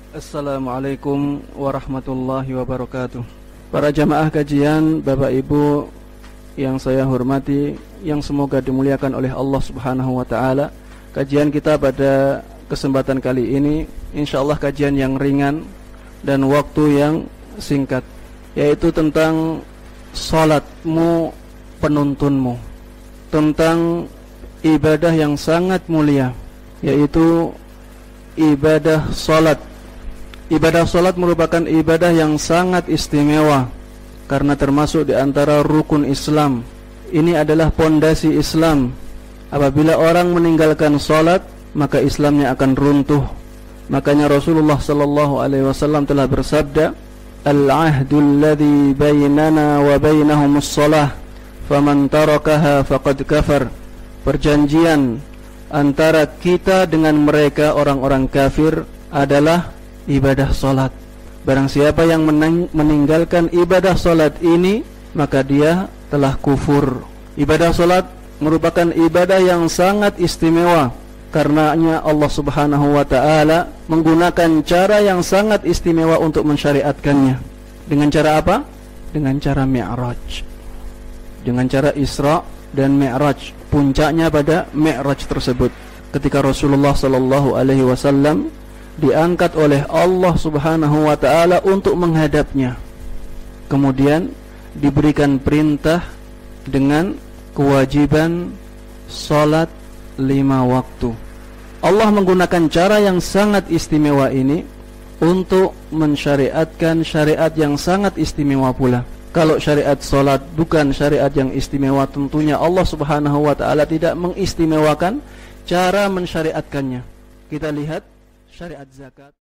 Assalamualaikum warahmatullahi wabarakatuh. Para jamaah kajian, Bapak Ibu yang saya hormati, yang semoga dimuliakan oleh Allah Subhanahu wa taala. Kajian kita pada kesempatan kali ini insyaallah kajian yang ringan dan waktu yang singkat, yaitu tentang salatmu penuntunmu, tentang ibadah yang sangat mulia, yaitu ibadah salat. Ibadah salat merupakan ibadah yang sangat istimewa karena termasuk di antara rukun Islam. Ini adalah pondasi Islam. Apabila orang meninggalkan salat, maka Islamnya akan runtuh. Makanya Rasulullah sallallahu alaihi wasallam telah bersabda, "Al-'ahdul ladzi bainana wa bainahumus shalah, faman tarakaha faqad kafar." Perjanjian antara kita dengan mereka orang-orang kafir adalah ibadah salat. Barang siapa yang meninggalkan ibadah salat ini, maka dia telah kufur. Ibadah salat merupakan ibadah yang sangat istimewa. Karenanya Allah Subhanahu wa taala menggunakan cara yang sangat istimewa untuk mensyariatkannya. Dengan cara apa? Dengan cara Mi'raj. Dengan cara Isra dan Mi'raj. Puncaknya pada Mi'raj tersebut, ketika Rasulullah sallallahu alaihi wasallam diangkat oleh Allah Subhanahu wa taala untuk menghadapnya. Kemudian diberikan perintah dengan kewajiban salat 5 waktu. Allah menggunakan cara yang sangat istimewa ini untuk mensyariatkan syariat yang sangat istimewa pula. Kalau syariat salat bukan syariat yang istimewa, tentunya Allah Subhanahu wa taala tidak mengistimewakan cara mensyariatkannya. Kita lihat syariat zakat.